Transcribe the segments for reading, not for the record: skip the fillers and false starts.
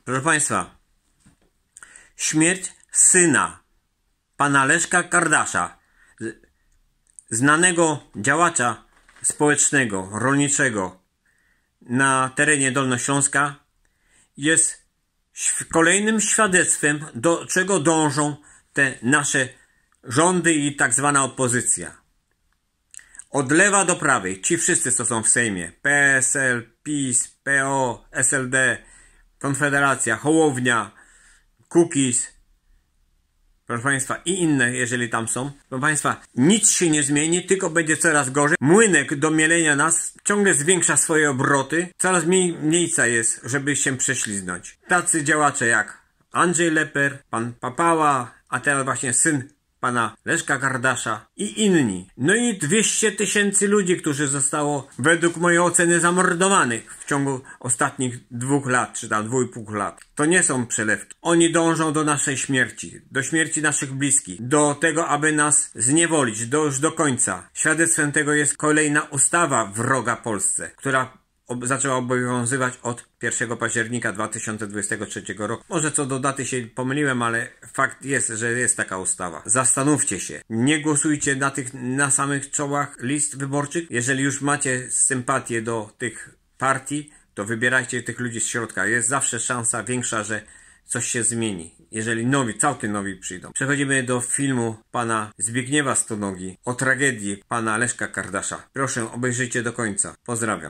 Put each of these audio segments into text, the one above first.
Proszę Państwa, śmierć syna pana Leszka Kardasza, znanego działacza społecznego, rolniczego na terenie Dolnośląska, jest kolejnym świadectwem, do czego dążą te nasze rządy i tak zwana opozycja. Od lewa do prawej, ci wszyscy, co są w Sejmie, PSL, PiS, PO, SLD, Konfederacja, Hołownia, Kukiz, proszę Państwa, i inne, jeżeli tam są. Proszę Państwa, nic się nie zmieni, tylko będzie coraz gorzej. Młynek do mielenia nas ciągle zwiększa swoje obroty. Coraz mniej miejsca jest, żeby się prześliznąć. Tacy działacze jak Andrzej Leper, pan Papała, a teraz właśnie syn pana Leszka Kardasza i inni. No i 200 000 ludzi, którzy zostało według mojej oceny zamordowanych w ciągu ostatnich 2 lat, czy tam 2,5 lat. To nie są przelewki. Oni dążą do naszej śmierci, do śmierci naszych bliskich, do tego, aby nas zniewolić, już do końca. Świadectwem tego jest kolejna ustawa wroga Polsce, która zaczęła obowiązywać od 1 października 2023 roku. Może co do daty się pomyliłem, ale fakt jest, że jest taka ustawa. Zastanówcie się. Nie głosujcie na samych czołach list wyborczych. Jeżeli już macie sympatię do tych partii, to wybierajcie tych ludzi z środka. Jest zawsze szansa większa, że coś się zmieni. Jeżeli całkiem nowi przyjdą. Przechodzimy do filmu pana Zbigniewa Stonogi o tragedii pana Leszka Kardasza. Proszę, obejrzyjcie do końca. Pozdrawiam.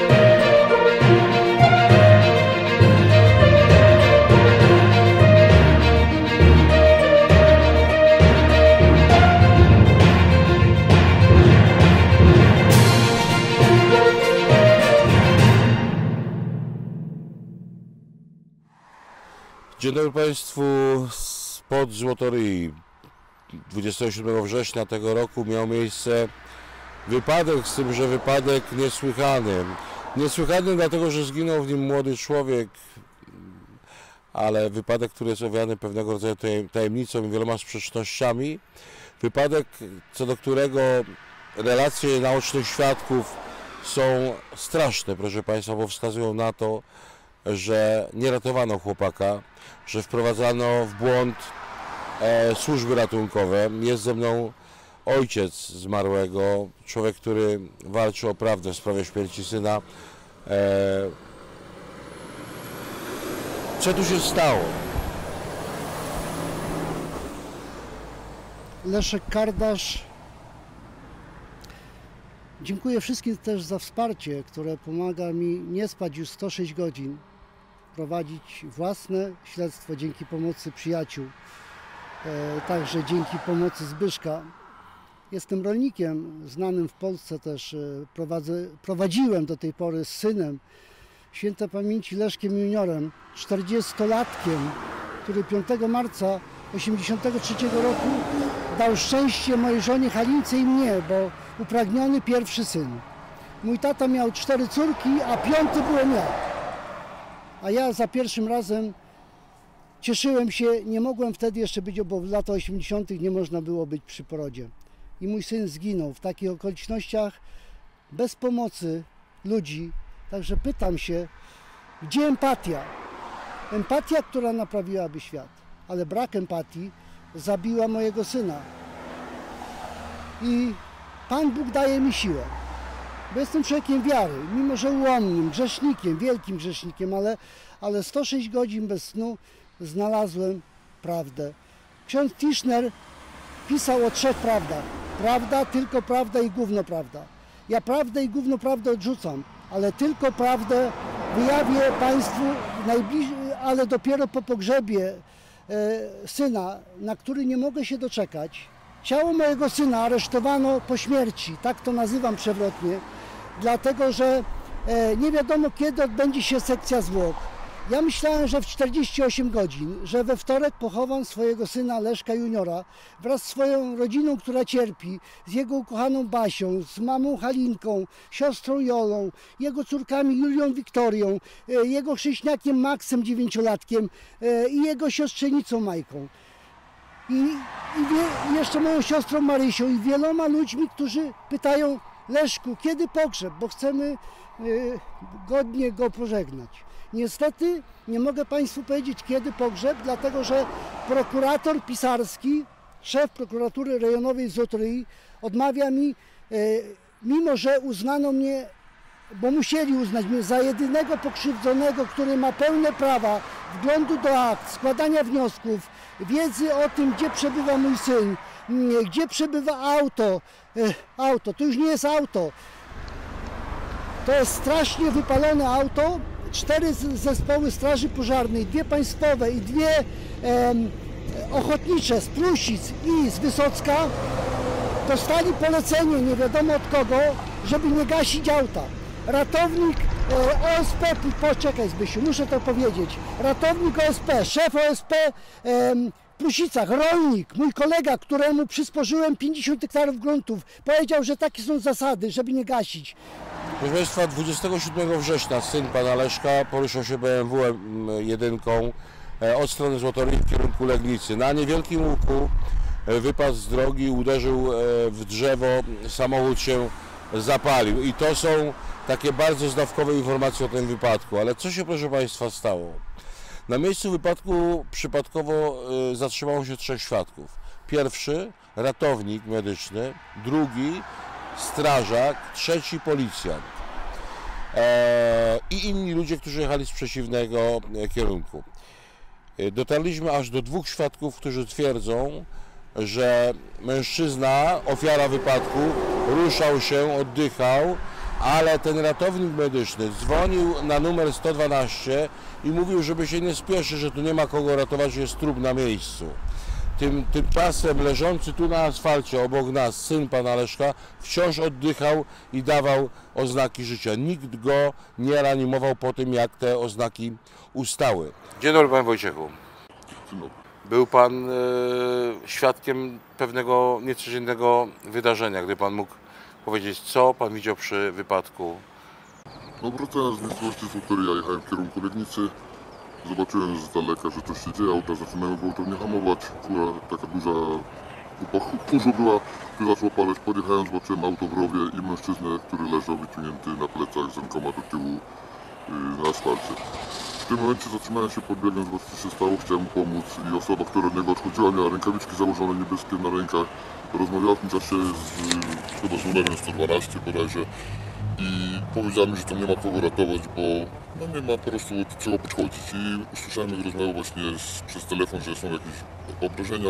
Dzień dobry Państwu spod Złotoryi. 27 września tego roku miał miejsce wypadek, z tym, że wypadek niesłychany. Niesłychany dlatego, że zginął w nim młody człowiek, ale wypadek, który jest owiany pewnego rodzaju tajemnicą i wieloma sprzecznościami. Wypadek, co do którego relacje naocznych świadków są straszne, proszę Państwa, bo wskazują na to, że nie ratowano chłopaka, że wprowadzano w błąd służby ratunkowe. Jest ze mną ojciec zmarłego, człowiek, który walczył o prawdę w sprawie śmierci syna. Co tu się stało? Leszek Kardasz. Dziękuję wszystkim też za wsparcie, które pomaga mi nie spać już 106 godzin, prowadzić własne śledztwo dzięki pomocy przyjaciół, także dzięki pomocy Zbyszka. Jestem rolnikiem znanym w Polsce też, prowadziłem do tej pory z synem świętej pamięci Leszkiem Juniorem, 40-latkiem, który 5 marca 1983 roku dał szczęście mojej żonie Halince i mnie, bo upragniony pierwszy syn. Mój tata miał 4 córki, a 5. byłem ja. A ja za pierwszym razem cieszyłem się, nie mogłem wtedy jeszcze być, bo w latach 80. nie można było być przy porodzie. I mój syn zginął w takich okolicznościach, bez pomocy ludzi. Także pytam się, gdzie empatia? Empatia, która naprawiłaby świat. Ale brak empatii zabiła mojego syna. I Pan Bóg daje mi siłę, bo jestem człowiekiem wiary, mimo że ułomnym, grzesznikiem, wielkim grzesznikiem, ale 106 godzin bez snu znalazłem prawdę. Ksiądz Tischner pisał o 3 prawdach. Prawda, tylko prawda i gówno prawda. Ja prawdę i gówno prawdę odrzucam, ale tylko prawdę wyjawię Państwu, ale dopiero po pogrzebie syna, na który nie mogę się doczekać. Ciało mojego syna aresztowano po śmierci, tak to nazywam przewrotnie, dlatego że nie wiadomo, kiedy odbędzie się sekcja zwłok. Ja myślałem, że w 48 godzin, że we wtorek pochowam swojego syna Leszka Juniora wraz z swoją rodziną, która cierpi, z jego ukochaną Basią, z mamą Halinką, siostrą Jolą, jego córkami Julią, Wiktorią, jego chrześniakiem Maksem 9-latkiem i jego siostrzenicą Majką. I jeszcze moją siostrą Marysią i wieloma ludźmi, którzy pytają, Leszku, kiedy pogrzeb, bo chcemy godnie go pożegnać. Niestety nie mogę Państwu powiedzieć, kiedy pogrzeb, dlatego że prokurator pisarski, szef prokuratury rejonowej w Złotoryi odmawia mi, mimo że uznano mnie, bo musieli uznać mnie za jedynego pokrzywdzonego, który ma pełne prawa wglądu do akt, składania wniosków, wiedzy o tym, gdzie przebywa mój syn, gdzie przebywa auto. Auto, to już nie jest auto. To jest strasznie wypalone auto. 4 zespoły straży pożarnej, 2 państwowe i 2 ochotnicze z Prusic i z Wysocka dostali polecenie, nie wiadomo od kogo, żeby nie gasić auta. Ratownik OSP, poczekaj Zbysiu, muszę to powiedzieć, ratownik OSP, szef OSP w Prusicach, rolnik, mój kolega, któremu przysporzyłem 50 hektarów gruntów, powiedział, że takie są zasady, żeby nie gasić. Proszę Państwa, 27 września syn pana Leszka poruszał się BMW 1 od strony Złotoryi w kierunku Legnicy. Na niewielkim łuku wypadł z drogi, uderzył w drzewo, samochód się zapalił. I to są takie bardzo zdawkowe informacje o tym wypadku. Ale co się, proszę Państwa, stało? Na miejscu wypadku przypadkowo zatrzymało się 3 świadków. Pierwszy ratownik medyczny, drugi strażak, trzeci policjant i inni ludzie, którzy jechali z przeciwnego kierunku. Dotarliśmy aż do 2 świadków, którzy twierdzą, że mężczyzna, ofiara wypadku, ruszał się, oddychał, ale ten ratownik medyczny dzwonił na numer 112 i mówił, żeby się nie spieszy, że tu nie ma kogo ratować, że jest trup na miejscu. Tymczasem leżący tu na asfalcie obok nas syn pana Leszka wciąż oddychał i dawał oznaki życia. Nikt go nie reanimował po tym, jak te oznaki ustały. Dzień dobry, panie Wojciechu. Był pan świadkiem pewnego niecodziennego wydarzenia, gdy pan mógł powiedzieć, co pan widział przy wypadku. No, wracając z miejscowości Złotoryi, ja jechałem w kierunku Legnicy. Zobaczyłem z daleka, że coś się dzieje, auta zaczynają gwałtownie hamować. Fura, taka duża kupa kurzu była, która zaczęła paleć. Podjechałem, zobaczyłem auto w rowie i mężczyznę, który leżał wyciągnięty na plecach z rękoma do tyłu na asfalcie. W tym momencie zatrzymałem się, podbiegłem, zobaczyć co się stało, chciałem mu pomóc i osoba, która od niego odchodziła, miała rękawiczki założone niebieskie na rękach. Rozmawiała w tym czasie chyba z numerem 112 bodajże i powiedziała mi, że tam nie ma kogo ratować, bo no nie ma po prostu czego podchodzić. I usłyszałem, jak rozmawiał właśnie przez telefon, że są jakieś obrażenia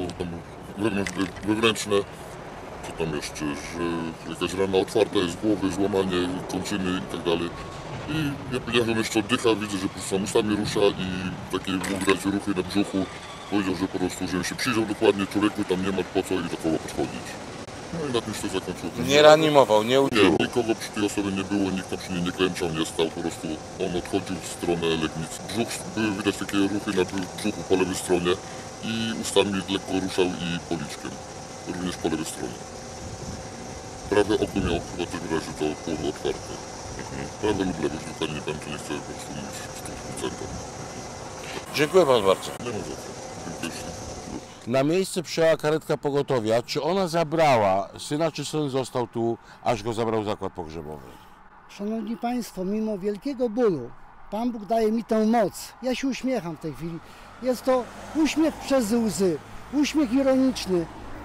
wewnętrzne, co tam jeszcze, że jakaś rana otwarta jest głowy, złamanie kończyny i tak dalej. I ja powiedziałem, że on jeszcze oddycha, widzę, że po prostu ustami rusza i takie mógł dać ruchy na brzuchu. Powiedział, że po prostu, żebym się przyjrzał dokładnie człowieku, tam nie ma po co i do kogo podchodzić. No i na tym się to zakończyło. Nie reanimował, nie udzielił. Nie, nikogo przy tej osobie nie było, nikt tam przy niej nie klęczał, nie stał, po prostu on odchodził w stronę Legnicy. Brzuch, były widać takie ruchy na brzuchu po lewej stronie i ustami lekko ruszał i policzkiem, również po lewej stronie. Prawe oko miał chyba też wyraźnie to połowo otwarte. Prawe lub lewe, już dokładnie nie pamiętam, nie chcę po prostu mówić w 100%. Dziękuję panu bardzo. Nie ma za co. Dziękuję. Na miejsce przyjechała karetka pogotowia. Czy ona zabrała syna, czy syn został tu, aż go zabrał zakład pogrzebowy? Szanowni Państwo, mimo wielkiego bólu, Pan Bóg daje mi tę moc. Ja się uśmiecham w tej chwili. Jest to uśmiech przez łzy, uśmiech ironiczny.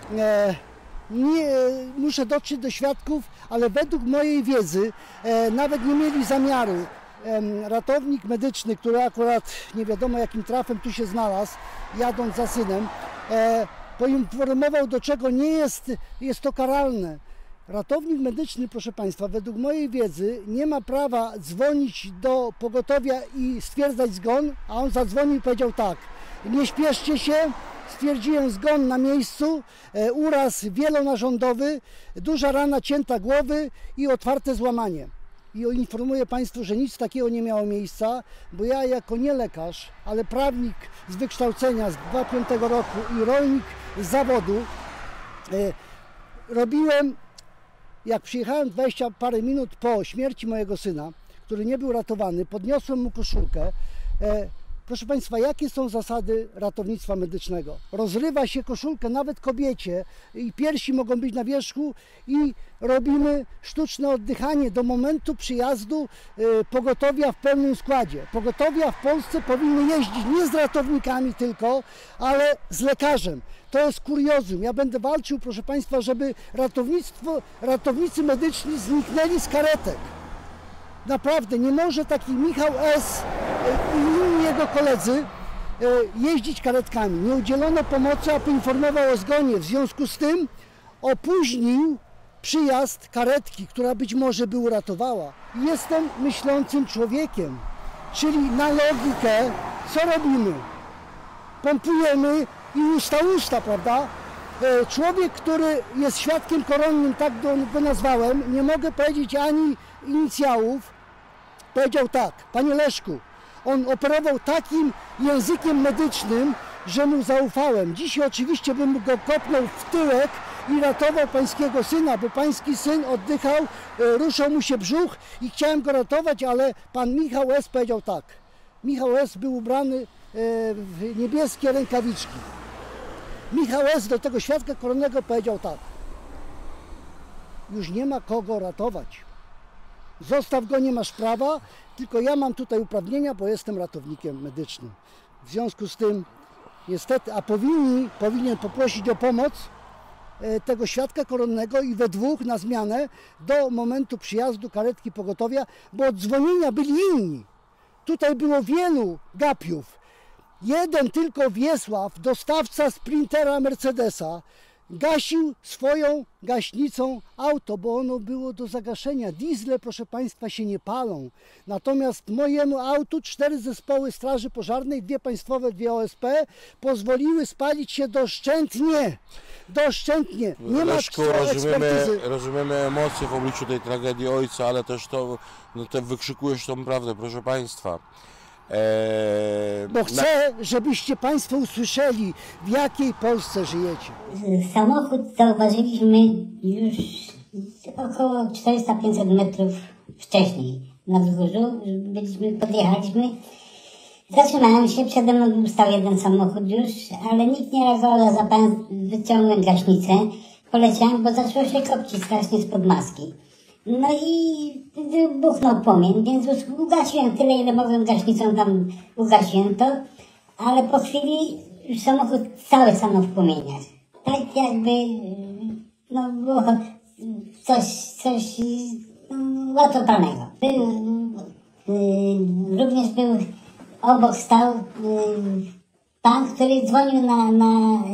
Nie muszę dotrzeć do świadków, ale według mojej wiedzy nawet nie mieli zamiaru. Ratownik medyczny, który akurat nie wiadomo jakim trafem tu się znalazł, jadąc za synem, poinformował, do czego nie jest to karalne. Ratownik medyczny, proszę Państwa, według mojej wiedzy nie ma prawa dzwonić do pogotowia i stwierdzać zgon, a on zadzwonił i powiedział tak: nie śpieszcie się, stwierdziłem zgon na miejscu, uraz wielonarządowy, duża rana cięta głowy i otwarte złamanie. I informuję Państwu, że nic takiego nie miało miejsca, bo ja jako nie lekarz, ale prawnik z wykształcenia z 2005 roku i rolnik z zawodu robiłem, jak przyjechałem 20 parę minut po śmierci mojego syna, który nie był ratowany, podniosłem mu koszulkę. Proszę Państwa, jakie są zasady ratownictwa medycznego? Rozrywa się koszulkę nawet kobiecie i piersi mogą być na wierzchu i robimy sztuczne oddychanie do momentu przyjazdu pogotowia w pełnym składzie. Pogotowia w Polsce powinny jeździć nie z ratownikami tylko, ale z lekarzem. To jest kuriozum. Ja będę walczył, proszę Państwa, żeby ratownicy medyczni zniknęli z karetek. Naprawdę, nie może taki Michał S. i inni jego koledzy jeździć karetkami. Nie udzielono pomocy, a poinformował o zgonie. W związku z tym opóźnił przyjazd karetki, która być może by uratowała. Jestem myślącym człowiekiem, czyli na logikę, co robimy? Pompujemy i usta, prawda? Człowiek, który jest świadkiem koronnym, tak go nazwałem, nie mogę powiedzieć ani inicjałów, powiedział tak: panie Leszku, on operował takim językiem medycznym, że mu zaufałem. Dzisiaj oczywiście bym go kopnął w tyłek i ratował pańskiego syna, bo pański syn oddychał, ruszał mu się brzuch i chciałem go ratować, ale pan Michał S. powiedział tak. Michał S. był ubrany w niebieskie rękawiczki. Michał S. do tego świadka koronnego powiedział tak: już nie ma kogo ratować. Zostaw go, nie masz prawa, tylko ja mam tutaj uprawnienia, bo jestem ratownikiem medycznym. W związku z tym, niestety, a powinien poprosić o pomoc tego świadka koronnego i we dwóch na zmianę do momentu przyjazdu karetki pogotowia, bo od dzwonienia byli inni. Tutaj było wielu gapiów. Jeden tylko Wiesław, dostawca sprintera Mercedesa, gasił swoją gaśnicą auto, bo ono było do zagaszenia. Diesle, proszę Państwa, się nie palą. Natomiast mojemu autu 4 zespoły straży pożarnej, 2 państwowe, 2 OSP, pozwoliły spalić się doszczętnie. Doszczętnie. Nie ma ekspertyzy. Rozumiemy emocje w obliczu tej tragedii ojca, ale też to, no, te wykrzykujesz tą prawdę, proszę Państwa. Bo chcę, żebyście Państwo usłyszeli, w jakiej Polsce żyjecie. Samochód zauważyliśmy już około 400-500 metrów wcześniej na wzgórzu. Podjechaliśmy. Zatrzymałem się, przede mną stał jeden samochód już, ale nikt nie reagował, wyciągnąłem gaśnicę. Poleciałem, bo zaczęło się kopcić strasznie spod maski. No i buchnął płomień, więc już ugasiłem tyle, ile mogłem gaśnicą, tam ugasiłem to, ale po chwili już samochód cały stanął w płomieniach. Tak jakby, no było coś łatwopalnego. Również był, obok stał pan, który dzwonił na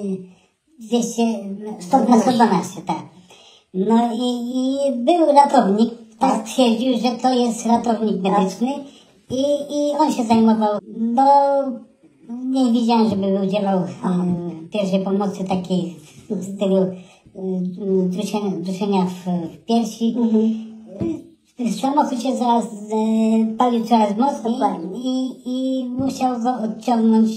112, tak. No i był ratownik, tak twierdził, że to jest ratownik medyczny i on się zajmował, no nie widziałem, żeby udzielał pierwszej pomocy takiej w stylu duszenia w piersi. Samochód się palił coraz mocniej i musiał go odciągnąć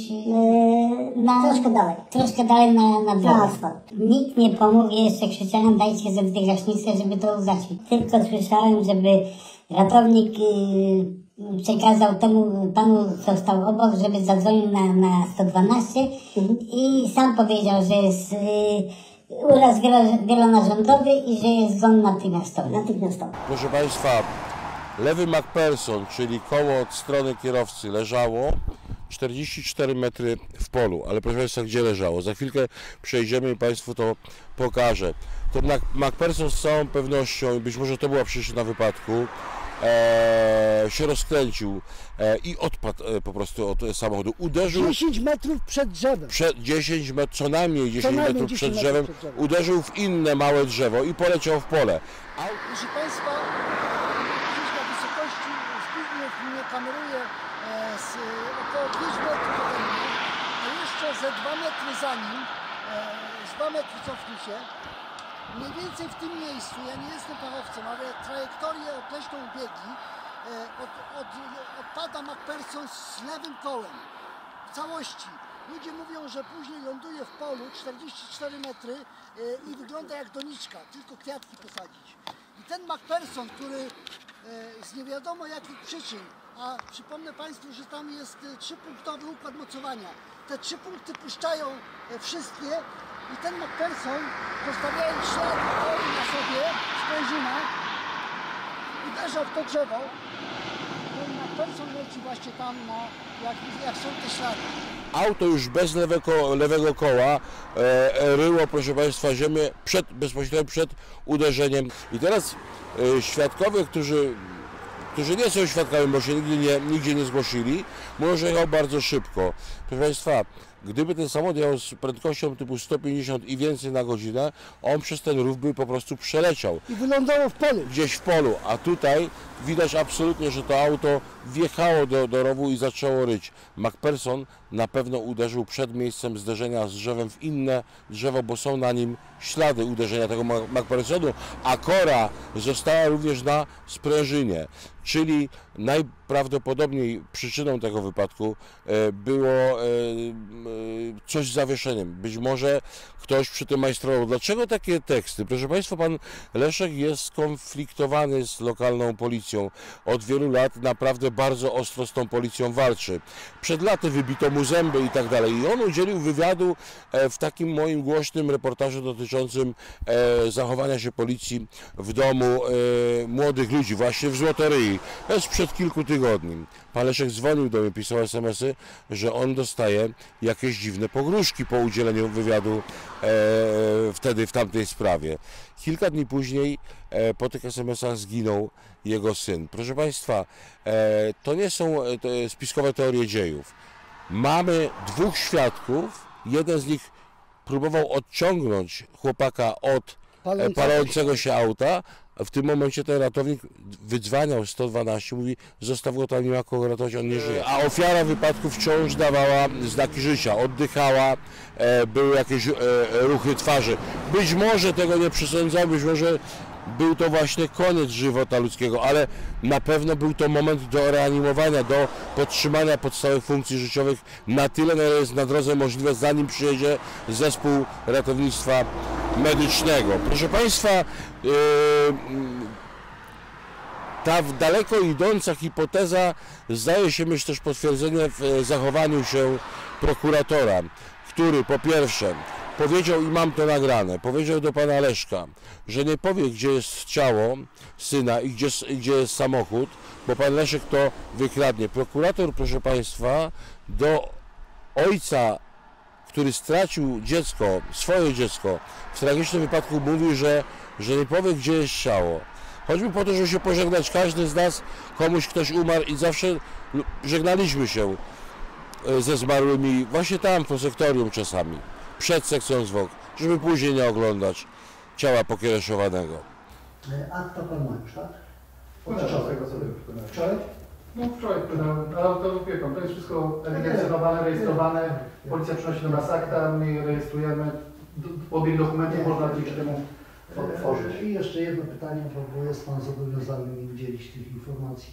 troszkę dalej na drogę. Nikt nie pomógł, jeszcze krzyczałem: dajcie ze dwie gaśnice, żeby to ugasić. Tylko słyszałem, żeby ratownik przekazał temu panu, co stał obok, żeby zadzwonił na 112 i sam powiedział, że jest uraz wielonarządowy i że jest zgon natychmiastowy. Proszę Państwa, lewy McPherson, czyli koło od strony kierowcy, leżało 44 metry w polu, ale proszę Państwa, gdzie leżało? Za chwilkę przejdziemy i Państwu to pokażę. To McPherson z całą pewnością, i być może to była przyczyna wypadku, się rozkręcił i odpadł po prostu od samochodu. Uderzył 10 metrów przed drzewem. 10 metrów, co najmniej 10 metrów przed drzewem, uderzył w inne małe drzewo i poleciał w pole. Proszę Państwa, gdzieś na wysokości Zbigniew mnie kameruje z około 5 metrów ode mnie, a jeszcze ze 2 metry za nim, z 2 metry cofnij się. Mniej więcej w tym miejscu, ja nie jestem fachowcem, ale trajektorię określą biegi, odpada McPherson z lewym kołem w całości. Ludzie mówią, że później ląduje w polu 44 metry i wygląda jak doniczka, tylko kwiatki posadzić. I ten McPherson, który z nie wiadomo jakich przyczyn, A przypomnę Państwu, że tam jest 3-punktowy układ mocowania. Te 3 punkty puszczają wszystkie i ten McPherson, zostawiając ślad na sobie, sprężyna, uderza w to drzewo. Ten McPherson leci właśnie tam, jak są te ślady. Auto już bez lewego koła ryło, proszę Państwa, ziemię bezpośrednio przed uderzeniem. I teraz świadkowie, którzy nie są świadkami, bo się nigdzie nie zgłosili, mówią, że jechał bardzo szybko. Proszę Państwa, gdyby ten samochód jechał z prędkością typu 150 i więcej na godzinę, on przez ten rów by po prostu przeleciał. I wylądował w polu. Gdzieś w polu, a tutaj widać absolutnie, że to auto wjechało do rowu i zaczęło ryć. McPherson na pewno uderzył przed miejscem zderzenia z drzewem w inne drzewo, bo są na nim ślady uderzenia tego McPhersonu, a kora została również na sprężynie. Czyli najprawdopodobniej przyczyną tego wypadku było coś z zawieszeniem. Być może ktoś przy tym majstrował. Dlaczego takie teksty? Proszę Państwa, pan Leszek jest skonfliktowany z lokalną policją. Od wielu lat naprawdę bardzo ostro z tą policją walczy. Przed laty wybito mu zęby i tak dalej. I on udzielił wywiadu w takim moim głośnym reportażu dotyczącym zachowania się policji w domu młodych ludzi, właśnie w Złotoryi. To jest przed kilku tygodni. Pan Leszek dzwonił do mnie, pisał SMS-y, że on dostaje jakieś dziwne pogróżki po udzieleniu wywiadu wtedy w tamtej sprawie. Kilka dni później po tych SMS-ach zginął jego syn. Proszę Państwa, to nie są spiskowe teorie dziejów. Mamy 2 świadków, jeden z nich próbował odciągnąć chłopaka od palącego się auta. W tym momencie ten ratownik wydzwaniał 112, mówi, zostaw go tam, nie ma kogo ratować, on nie żyje. A ofiara wypadku wciąż dawała znaki życia, oddychała, były jakieś ruchy twarzy. Być może tego nie przesądzam, być może był to właśnie koniec żywota ludzkiego, ale na pewno był to moment do reanimowania, do podtrzymania podstawowych funkcji życiowych na tyle, na ile jest na drodze możliwe, zanim przyjedzie zespół ratownictwa medycznego. Proszę Państwa, ta daleko idąca hipoteza zdaje się mieć też potwierdzenie w zachowaniu się prokuratora, który po pierwsze powiedział, i mam to nagrane, powiedział do pana Leszka, że nie powie, gdzie jest ciało syna i gdzie jest samochód, bo pan Leszek to wykradnie. Prokurator, proszę Państwa, do ojca, który stracił dziecko, swoje dziecko, w tragicznym wypadku mówił, że nie powie, gdzie jest ciało. Choćby po to, żeby się pożegnać, każdy z nas, komuś ktoś umarł i zawsze żegnaliśmy się ze zmarłymi właśnie tam, po sektorium czasami, przed sekcją zwłok, żeby później nie oglądać ciała pokiereszowanego. Akta pan ma już, tak? Wczoraj? No wczoraj wpłynąłem, ale to wie pan, to jest wszystko ewidencjonowane, rejestrowane, policja przynosi do nas akta, my je rejestrujemy, obieg dokumentów można dzięki temu tworzyć. I jeszcze jedno pytanie, bo jest pan zobowiązany mi udzielić tych informacji.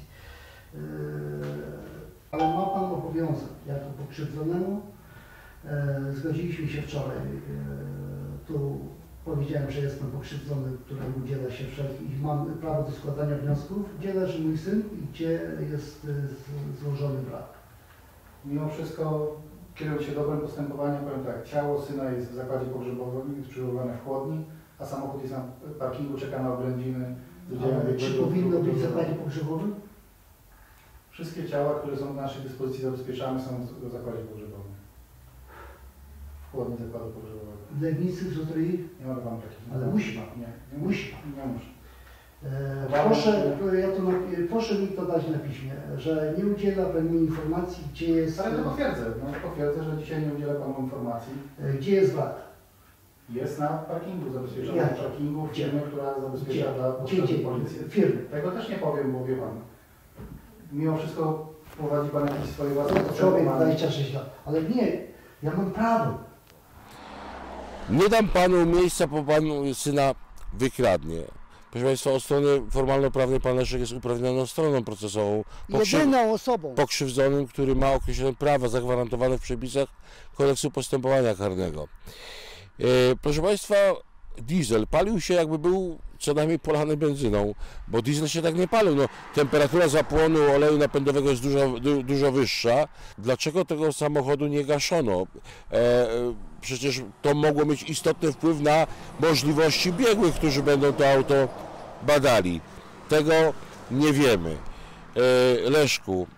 Ale ma pan obowiązek, jako pokrzywdzonemu, zgodziliśmy się wczoraj, tu powiedziałem, że jestem pokrzywdzony, któremu udziela się wszelkich, mam prawo do składania wniosków, gdzie leży mój syn i gdzie jest złożony brak. Mimo wszystko kierując się dobrym postępowaniem, powiem tak, ciało syna jest w zakładzie pogrzebowym, jest przechowywane w chłodni, a samochód jest na parkingu, czeka na oględziny. Czy powinno być w zakładzie pogrzebowym? Wszystkie ciała, które są w naszej dyspozycji zabezpieczane, są w zakładzie pogrzebowym. W chłodni zakładu pogrzebowego. W Legnicy, w Złotoryi? Nie mogę pan takich. Ale musi pan. Nie musi pan. Nie muszę. Proszę mi to dać na piśmie, że nie udziela pan mi informacji, gdzie jest... Ale to potwierdzę. No, potwierdzę, że dzisiaj nie udzielę panu informacji. Gdzie jest wrak? Jest na parkingu, zabezpieczony na parkingu firmy, która zabezpiecza dla policji. Firmy. Tego też nie powiem, bo wie pan. Mimo wszystko prowadzi pan jakieś swoje własne... Człowiek 26 lat. Ale nie, ja mam prawo. Nie dam panu miejsca, bo pan syna wykradnie. Proszę Państwa, od strony formalno-prawnej pan Leszek jest uprawnioną stroną procesową. Jedyną osobą. Pokrzywdzonym, który ma określone prawa zagwarantowane w przepisach Kodeksu Postępowania Karnego. Proszę Państwa, diesel palił się, jakby był co najmniej polany benzyną, bo diesel się tak nie palił. No, temperatura zapłonu oleju napędowego jest dużo wyższa. Dlaczego tego samochodu nie gaszono? Przecież to mogło mieć istotny wpływ na możliwości biegłych, którzy będą to auto badali. Tego nie wiemy. Leszku,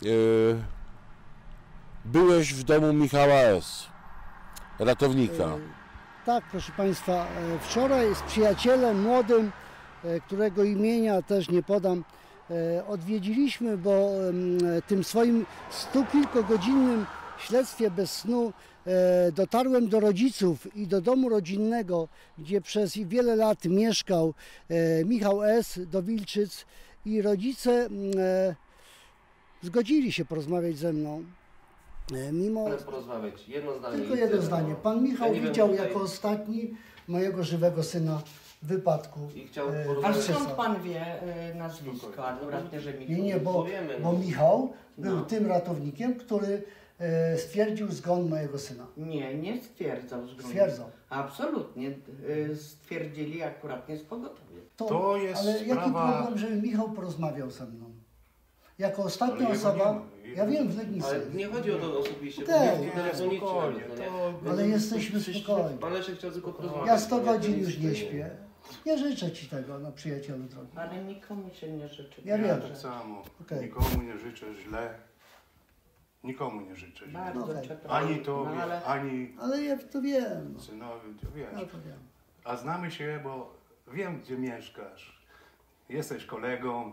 byłeś w domu Michała S., ratownika. Tak, proszę Państwa, wczoraj z przyjacielem młodym, którego imienia też nie podam, odwiedziliśmy, bo tym swoim 100-kilkogodzinnym śledztwie bez snu dotarłem do rodziców i do domu rodzinnego, gdzie przez wiele lat mieszkał Michał S. do Wilczyc i rodzice zgodzili się porozmawiać ze mną. Mimo... porozmawiać. Jedno zdanie. Tylko jedno zdanie. Pan Michał widział jako ostatni mojego żywego syna w wypadku. I chciał Ale skąd pan wie nazwisko? Akurat nie, że Michał. Nie, bo Michał był tym ratownikiem, który stwierdził zgon mojego syna. Nie stwierdzał zgonu. Stwierdzał. Absolutnie. Stwierdzili akurat nie z pogotowia. To jest ale sprawa... jaki problem, żeby Michał porozmawiał ze mną? Jako ostatnia osoba, ja wiem, w Legnicy. Ale nie chodzi o to osobiście, Tak. bo telefonicznie. Ale jesteśmy spokojni. Pan Leszek chciał tylko porozmawiać. Ja 100 godzin już nie śpię. Nie życzę Ci tego, no przyjacielu drogi. Ale nikomu się nie życzy. Ja wiem. tak samo. Okay. Nikomu nie życzę źle. Nikomu nie życzę źle. Bardzo Okay. przepraszam. Ani tobie, ani Ale ja to wiem. No. synowi, to wiesz. Ja to wiem. A znamy się, bo wiem, gdzie mieszkasz. Jesteś kolegą.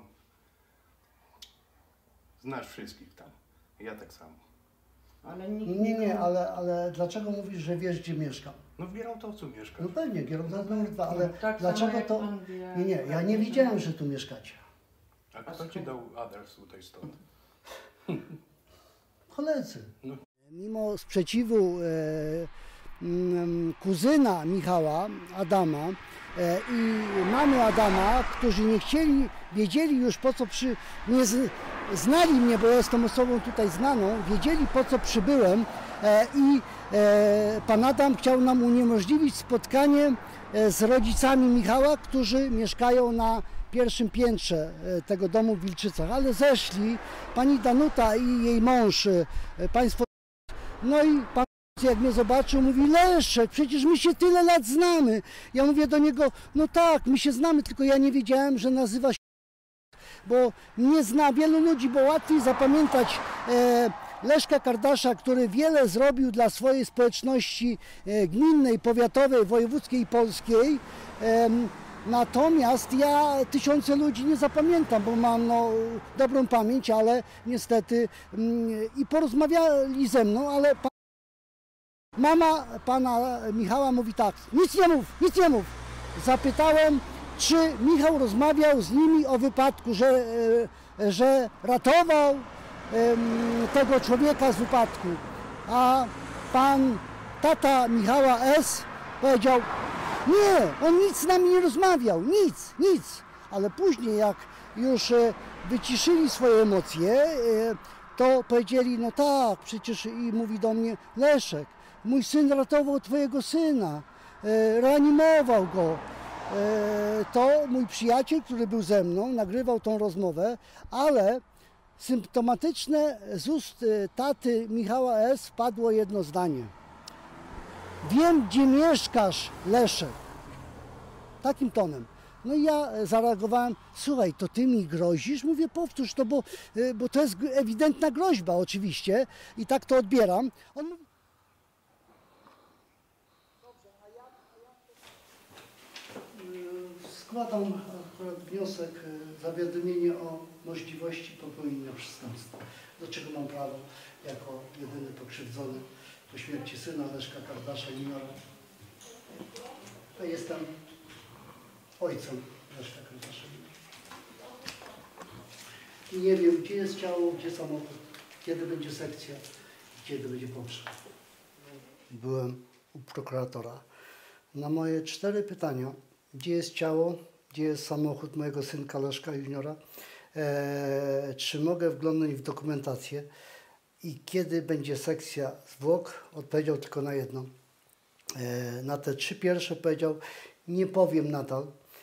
Znasz wszystkich tam. Ja tak samo. Ale nikt Nie, ale dlaczego mówisz, że wiesz, gdzie mieszkam? No w Gierałtowcu mieszkasz. No pewnie, Gierałtowiec numer 2, ale tak dlaczego samo jak to... pan wie, Nie, ja nie wiedziałem, że tu mieszkacie. A kto ci dał adres tutaj stąd? Koledzy. No. Mimo sprzeciwu kuzyna Michała, Adama i mamy Adama, którzy nie chcieli, wiedzieli już po co znali mnie, bo ja jestem osobą tutaj znaną, wiedzieli po co przybyłem i pan Adam chciał nam uniemożliwić spotkanie z rodzicami Michała, którzy mieszkają na pierwszym piętrze tego domu w Wilczycach, ale zeszli pani Danuta i jej mąż, państwo. No i pan, jak mnie zobaczył, mówi: Leszek, przecież my się tyle lat znamy. Ja mówię do niego: no tak, my się znamy, tylko ja nie wiedziałem, że nazywa się, bo nie zna wielu ludzi, bo łatwiej zapamiętać Leszka Kardasza, który wiele zrobił dla swojej społeczności gminnej, powiatowej, wojewódzkiej i polskiej. Natomiast ja tysiące ludzi nie zapamiętam, bo mam dobrą pamięć, ale niestety i porozmawiali ze mną, ale mama pana Michała mówi tak: nic nie mów. Zapytałem, czy Michał rozmawiał z nimi o wypadku, że ratował tego człowieka z wypadku, a pan tata Michała S. powiedział: nie, on nic z nami nie rozmawiał, nic. Ale później, jak już wyciszyli swoje emocje, to powiedzieli: no tak, przecież, i mówi do mnie: Leszek, mój syn ratował twojego syna, reanimował go. To mój przyjaciel, który był ze mną, nagrywał tą rozmowę, ale symptomatyczne z ust taty Michała S. padło jedno zdanie: wiem, gdzie mieszkasz, Leszek. Takim tonem. No i ja zareagowałem: słuchaj, to ty mi grozisz? Mówię: powtórz to, bo to jest ewidentna groźba oczywiście i tak to odbieram. On mówi: dobrze, a ja składam akurat wniosek, zawiadomienie o możliwości popełnienia przestępstwa. Do czego mam prawo jako jedyny pokrzywdzony po śmierci syna Leszka Kardasza juniora. Ja jestem ojcem Leszka Kardasza juniora. I nie wiem, gdzie jest ciało, gdzie samochód, kiedy będzie sekcja, kiedy będzie pogrzeb. Byłem u prokuratora. Na moje 4 pytania: gdzie jest ciało, gdzie jest samochód mojego synka Leszka juniora, czy mogę wglądnąć w dokumentację i kiedy będzie sekcja zwłok, odpowiedział tylko na jedno. Na te 3 pierwsze powiedział: nie powiem nadal,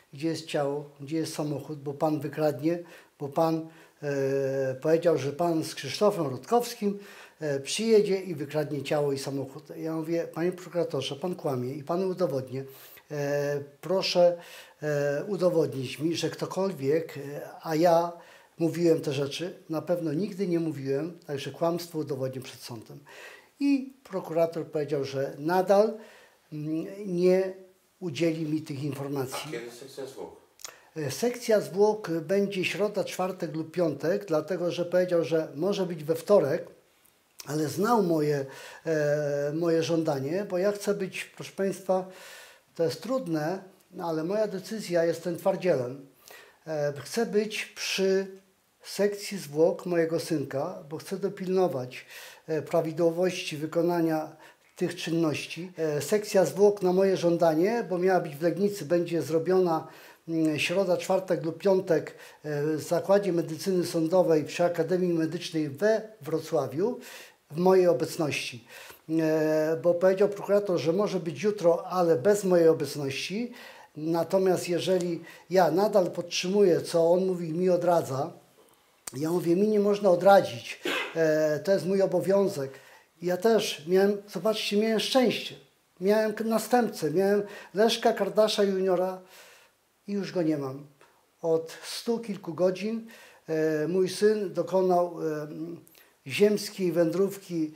gdzie jest ciało, gdzie jest samochód, bo pan wykradnie, bo pan powiedział, że pan z Krzysztofem Rutkowskim przyjedzie i wykradnie ciało i samochód. Ja mówię, panie prokuratorze, pan kłamie i panu udowodnię. Proszę udowodnić mi, że ktokolwiek, a ja mówiłem te rzeczy, na pewno nigdy nie mówiłem, także kłamstwo udowodnię przed sądem. I prokurator powiedział, że nadal nie udzieli mi tych informacji. A kiedy sekcja zwłok? Sekcja zwłok będzie środa, czwartek lub piątek, dlatego że powiedział, że może być we wtorek, ale znał moje żądanie, bo ja chcę być, proszę Państwa, to jest trudne, no ale moja decyzja, jestem twardzielem. Chcę być przy sekcji zwłok mojego synka, bo chcę dopilnować prawidłowości wykonania tych czynności. Sekcja zwłok na moje żądanie, bo miała być w Legnicy, będzie zrobiona środa, czwartek lub piątek w Zakładzie Medycyny Sądowej przy Akademii Medycznej we Wrocławiu w mojej obecności. Bo powiedział prokurator, że może być jutro, ale bez mojej obecności. Natomiast jeżeli ja nadal podtrzymuję, co on mówi, mi odradza, ja mówię, mi nie można odradzić, to jest mój obowiązek. Ja też miałem, zobaczcie, miałem szczęście. Miałem następcę, miałem Leszka Kardasza juniora i już go nie mam. Od 100 kilku godzin mój syn dokonał ziemskiej wędrówki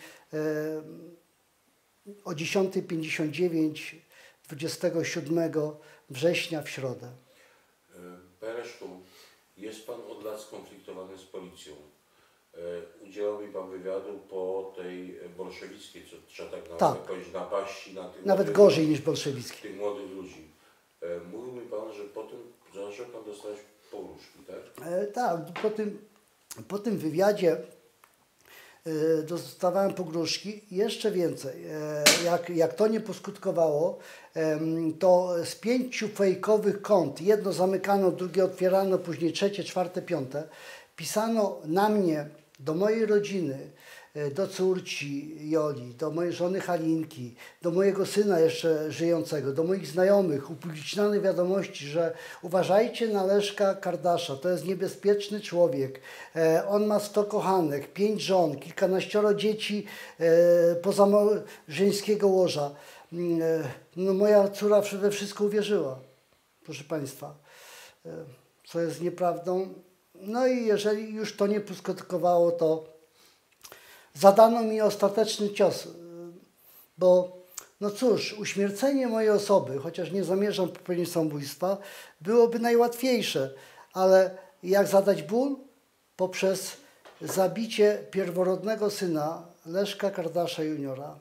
o 10:59 27 września w środę. Panie Leszku, jest Pan od lat skonfliktowany z policją. Udzielał mi Pan wywiadu po tej bolszewickiej, co trzeba tak powiedzieć, napaści na tych nawet gorzej niż bolszewicki. Tych młodych ludzi. Mówił mi Pan, że potem zaczął Pan dostać pogróżki, tak? Tak, po tym wywiadzie dostawałem pogróżki. Jeszcze więcej, jak to nie poskutkowało, to z 5 fejkowych kont, jedno zamykano, drugie otwierano, później trzecie, czwarte, piąte, pisano na mnie, do mojej rodziny, do córci Joli, do mojej żony Halinki, do mojego syna jeszcze żyjącego, do moich znajomych, upubliczniane wiadomości, że uważajcie na Leszka Kardasza, to jest niebezpieczny człowiek, on ma 100 kochanek, 5 żon, kilkanaścioro dzieci poza żeńskiego łoża. No, moja córa we wszystko uwierzyła, proszę Państwa, co jest nieprawdą. No i jeżeli już to nie poskutkowało, to zadano mi ostateczny cios, bo no cóż, uśmiercenie mojej osoby, chociaż nie zamierzam popełnić samobójstwa, byłoby najłatwiejsze, ale jak zadać ból? Poprzez zabicie pierworodnego syna Leszka Kardasza juniora.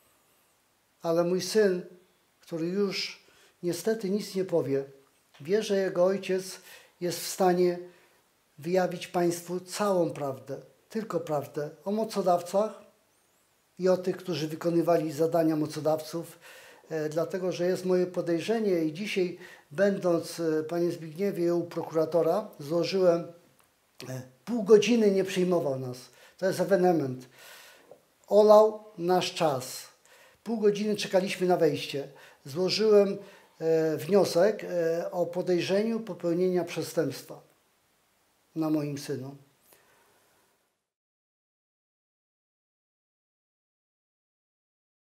Ale mój syn, który już niestety nic nie powie, wie, że jego ojciec jest w stanie wyjawić Państwu całą prawdę, tylko prawdę o mocodawcach i o tych, którzy wykonywali zadania mocodawców, dlatego że jest moje podejrzenie i dzisiaj, będąc, Panie Zbigniewie, u prokuratora, złożyłem, pół godziny nie przyjmował nas. To jest ewenement. Olał nasz czas. Pół godziny czekaliśmy na wejście. Złożyłem wniosek o podejrzeniu popełnienia przestępstwa na moim synu.